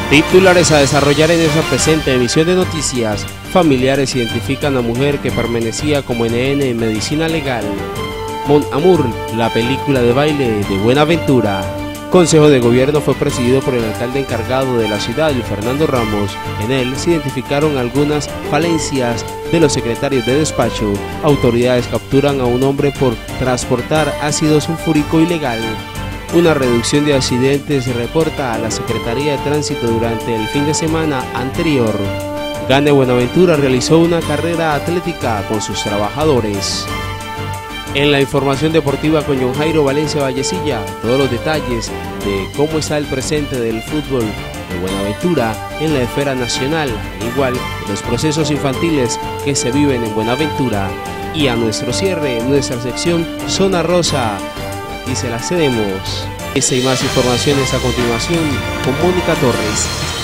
Titulares a desarrollar en esa presente emisión de noticias. Familiares identifican a mujer que permanecía como NN en medicina legal. Mon Amour, la película de baile de Buenaventura. Consejo de Gobierno fue presidido por el alcalde encargado de la ciudad, Fernando Ramos. En él se identificaron algunas falencias de los secretarios de despacho. Autoridades capturan a un hombre por transportar ácido sulfúrico ilegal. Una reducción de accidentes se reporta a la Secretaría de Tránsito durante el fin de semana anterior. Gane Buenaventura realizó una carrera atlética con sus trabajadores. En la información deportiva con John Jairo Valencia Vallecilla, todos los detalles de cómo está el presente del fútbol de Buenaventura en la esfera nacional, al igual que los procesos infantiles que se viven en Buenaventura. Y a nuestro cierre, nuestra sección Zona Rosa, y se la cedemos. Esta y más informaciones a continuación con Mónica Torres.